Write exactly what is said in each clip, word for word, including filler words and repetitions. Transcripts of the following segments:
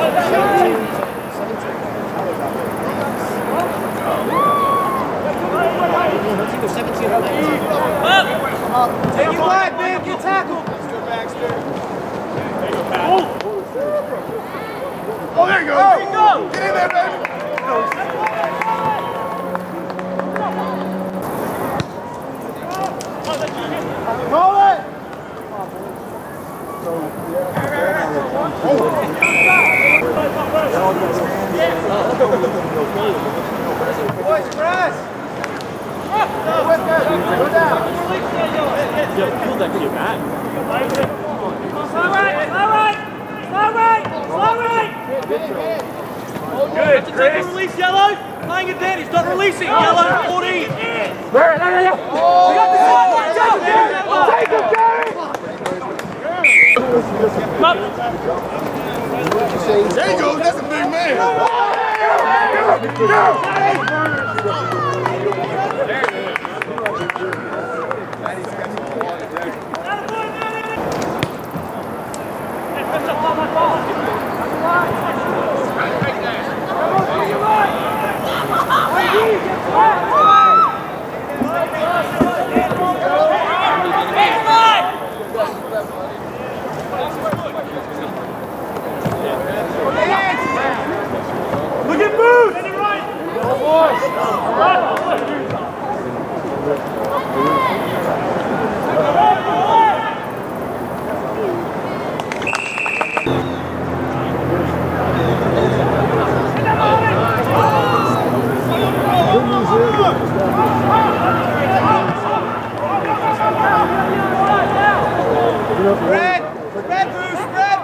Take it wide, man. Get tackled. Oh, there you go. There you go. Get in there, baby. Roll it. Boys, press. Go down. Yeah, pull that kid back. Slow right, slow right, slow right, slow right. Good, Take Chris. a release, yellow. Playing advantage, not releasing. Yellow, fourteen. There, there, there. We got the side. Go, Gary. Take him, Gary. Come up. There you go. That's a big man. Go, go. Look at move. Spread. Spread, Bruce. Spread.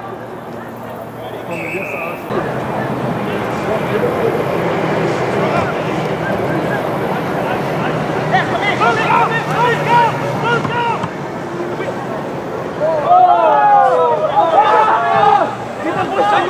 Get the push